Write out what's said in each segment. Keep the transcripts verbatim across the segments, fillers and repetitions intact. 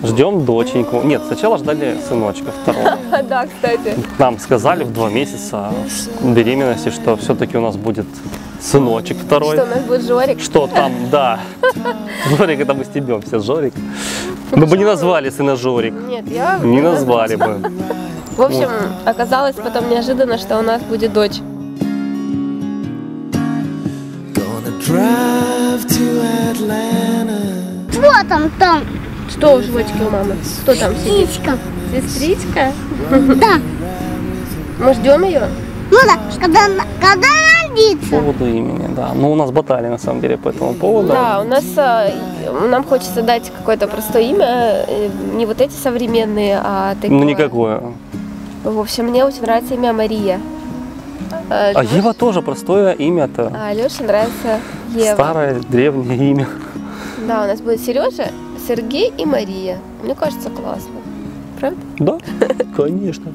Ждем доченьку. Нет, сначала ждали сыночка второго. Да, кстати. Нам сказали в два месяца беременности, что все-таки у нас будет сыночек второй. Что у нас будет Жорик? Что там, да. Жорик, это мы стебемся, Жорик. Мы бы не назвали сына Жорик. Нет, я... Не назвали бы. В общем, оказалось потом неожиданно, что у нас будет дочь. Что там там? Что в животике у мамы? Кто там сидит? Сестричка. Сестричка? Да. Мы ждем ее? Ну да, когда, когда родится. По поводу имени, да. Ну, у нас баталия, на самом деле, по этому поводу. Да, у нас, нам хочется дать какое-то простое имя, не вот эти современные, а такое. Ну, никакое. В общем, мне очень нравится имя Мария. А Леш... Ева тоже простое имя-то. А Леше нравится Ева. Старое, древнее имя. Да, у нас будет Сережа, Сергей и Мария. Мне кажется, классно. Правда? Да, конечно.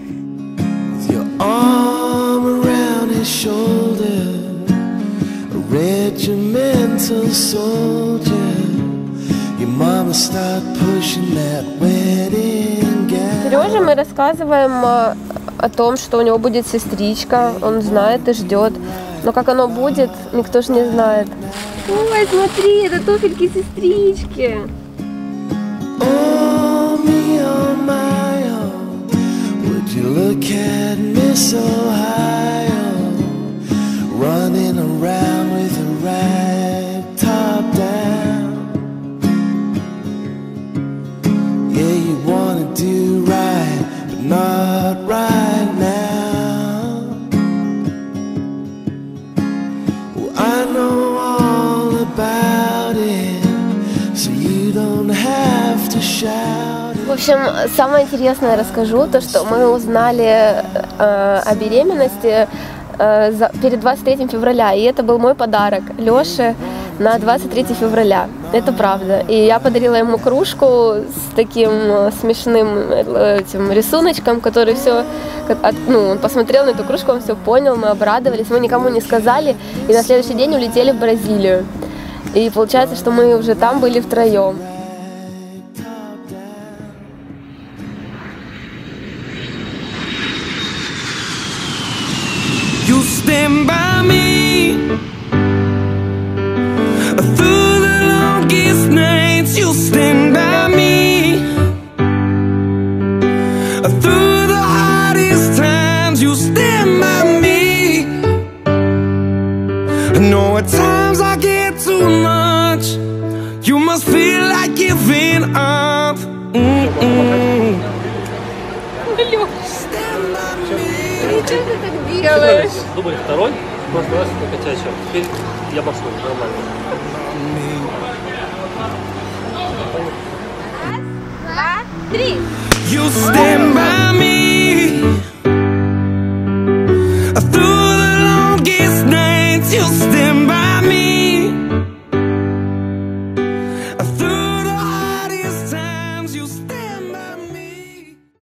Сереже мы рассказываем о том, что у него будет сестричка. Он знает и ждет. Но как оно будет, никто же не знает. Ой, смотри, это туфельки сестрички. В общем, самое интересное расскажу, то, что мы узнали э, о беременности э, за, перед двадцать третьим февраля, и это был мой подарок Леше на двадцать третье февраля, это правда. И я подарила ему кружку с таким смешным этим рисуночком, который все, ну, он посмотрел на эту кружку, он все понял, мы обрадовались, мы никому не сказали, и на следующий день улетели в Бразилию. И получается, что мы уже там были втроем. You stand by me through the longest nights. You stand by me through the hardest times. You stand by me. I know at times I get too much. You must feel like giving up. Mm-mm. Stand by me. Что ты так делаешь? Дубль второй, просто раз только чаще. Теперь я боксую, нормально. Раз, два, три. You stand by me.